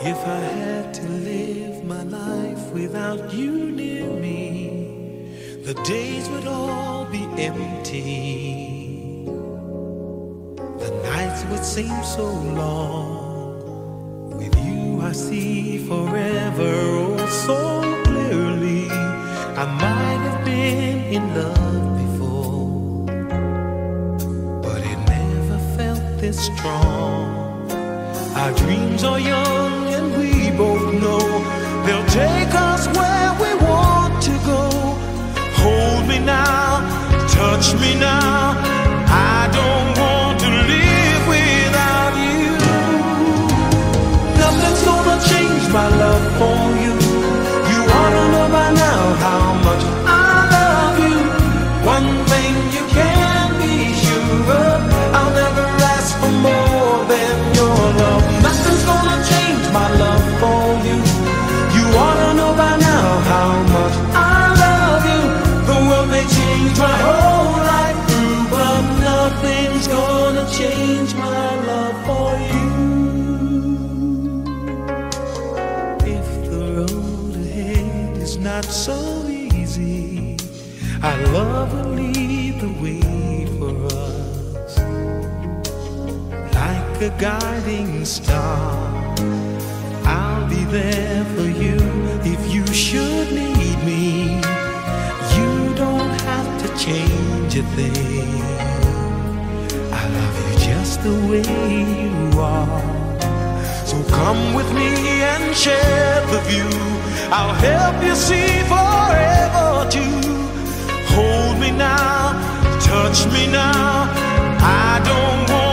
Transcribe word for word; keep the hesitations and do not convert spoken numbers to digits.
If I had to live my life without you near me, the days would all be empty. The nights would seem so long. With you I see forever oh so clearly. I might have been in love before, but it never felt this strong. Our dreams are young and we both know they'll take us where we want to go. Hold me now, touch me now. I don't want to live without you. Nothing's gonna change my love for you. You ought to know by now how much I love you. One thing you can be sure of, I'll never ask for more than your love. Nothing's gonna change my love for you. You ought to know by now how much I love you. The world may change my whole life through, but nothing's gonna change my love for you. If the road ahead is not so easy, our love will lead the way for us. Like a guiding star, I'll be there for you if you should need me. You don't have to change a thing. I love you just the way you are. So come with me and share the view. I'll help you see forever too. Hold me now, touch me now. I don't want